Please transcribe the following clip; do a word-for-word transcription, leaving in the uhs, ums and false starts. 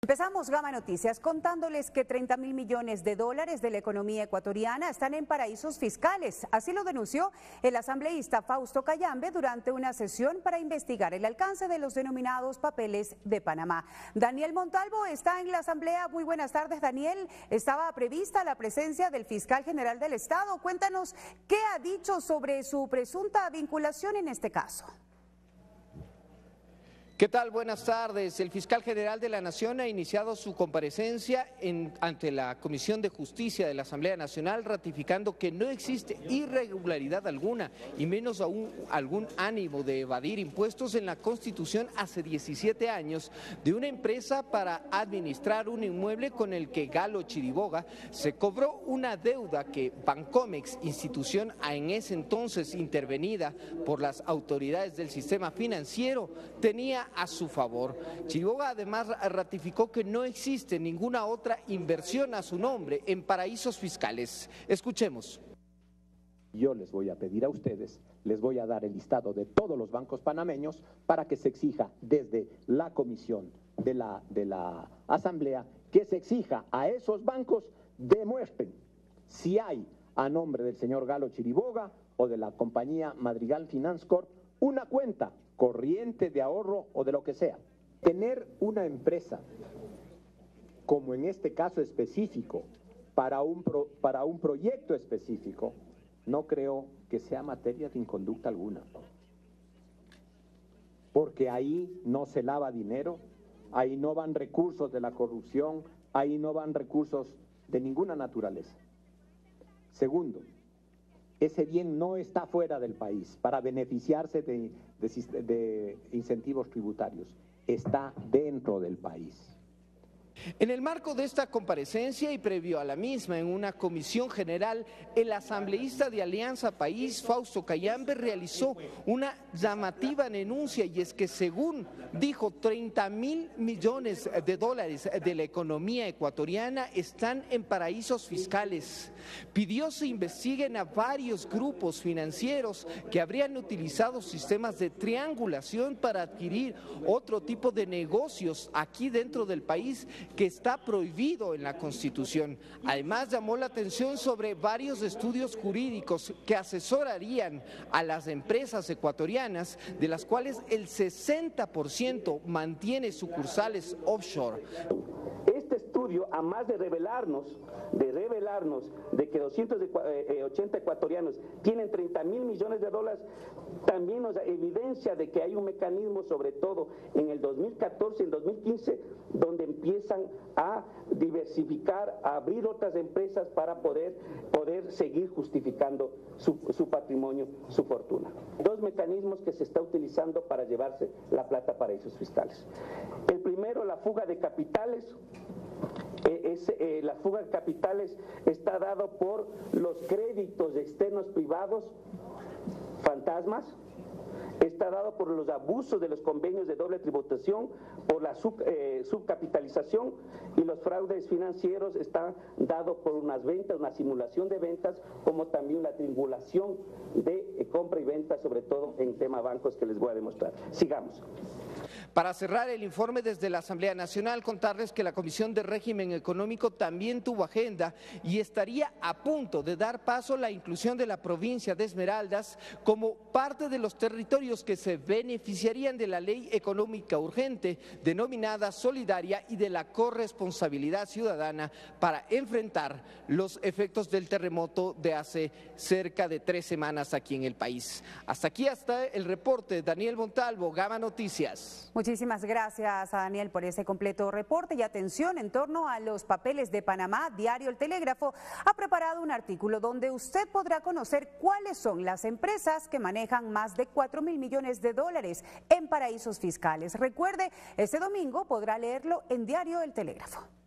Empezamos Gama Noticias contándoles que treinta mil millones de dólares de la economía ecuatoriana están en paraísos fiscales. Así lo denunció el asambleísta Fausto Cayambe durante una sesión para investigar el alcance de los denominados papeles de Panamá. Daniel Montalvo está en la asamblea. Muy buenas tardes, Daniel. Estaba prevista la presencia del fiscal general del Estado. Cuéntanos qué ha dicho sobre su presunta vinculación en este caso. ¿Qué tal? Buenas tardes. El fiscal general de la Nación ha iniciado su comparecencia en, ante la Comisión de Justicia de la Asamblea Nacional, ratificando que no existe irregularidad alguna y menos aún algún ánimo de evadir impuestos en la Constitución hace diecisiete años de una empresa para administrar un inmueble con el que Galo Chiriboga se cobró una deuda que Bancomex, institución en ese entonces intervenida por las autoridades del sistema financiero, tenía a su favor. Chiriboga además ratificó que no existe ninguna otra inversión a su nombre en paraísos fiscales. Escuchemos. Yo les voy a pedir a ustedes, les voy a dar el listado de todos los bancos panameños para que se exija desde la comisión de la, de la asamblea, que se exija a esos bancos demuestren si hay a nombre del señor Galo Chiriboga o de la compañía Madrigal Finance Corp una cuenta corriente de ahorro o de lo que sea. Tener una empresa, como en este caso específico, para un, pro, para un proyecto específico, no creo que sea materia de inconducta alguna. Porque ahí no se lava dinero, ahí no van recursos de la corrupción, ahí no van recursos de ninguna naturaleza. Segundo, ese bien no está fuera del país para beneficiarse de, de, de incentivos tributarios, está dentro del país. En el marco de esta comparecencia y previo a la misma en una comisión general, el asambleísta de Alianza País, Fausto Cayambe, realizó una llamativa denuncia, y es que según dijo, treinta mil millones de dólares de la economía ecuatoriana están en paraísos fiscales. Pidió se investiguen a varios grupos financieros que habrían utilizado sistemas de triangulación para adquirir otro tipo de negocios aquí dentro del país que está prohibido en la Constitución. Además, llamó la atención sobre varios estudios jurídicos que asesorarían a las empresas ecuatorianas, de las cuales el sesenta por ciento mantiene sucursales offshore. Este estudio, a más de revelarnos, de revelarnos de que doscientos ochenta ecuatorianos tienen treinta mil millones de dólares, también nos da evidencia de que hay un mecanismo, sobre todo en el dos mil catorce, en dos mil quince, donde empiezan a diversificar, a abrir otras empresas para poder, poder seguir justificando su, su patrimonio, su fortuna. Dos mecanismos que se está utilizando para llevarse la plata a paraísos fiscales. El primero, la fuga de capitales. Es, eh, la fuga de capitales está dado por los créditos externos privados fantasmas, está dado por los abusos de los convenios de doble tributación, por la sub, eh, subcapitalización, y los fraudes financieros están dados por unas ventas, una simulación de ventas, como también la triangulación de eh, compra y venta, sobre todo en tema bancos, que les voy a demostrar. Sigamos. Para cerrar el informe desde la Asamblea Nacional, contarles que la Comisión de Régimen Económico también tuvo agenda y estaría a punto de dar paso a la inclusión de la provincia de Esmeraldas como parte de los territorios que se beneficiarían de la Ley Económica Urgente, denominada Solidaria, y de la corresponsabilidad ciudadana para enfrentar los efectos del terremoto de hace cerca de tres semanas aquí en el país. Hasta aquí hasta el reporte. Daniel Montalvo, Gama Noticias. Muchísimas gracias a Daniel por ese completo reporte. Y atención, en torno a los papeles de Panamá, Diario El Telégrafo ha preparado un artículo donde usted podrá conocer cuáles son las empresas que manejan más de cuatro mil millones de dólares en paraísos fiscales. Recuerde, este domingo podrá leerlo en Diario El Telégrafo.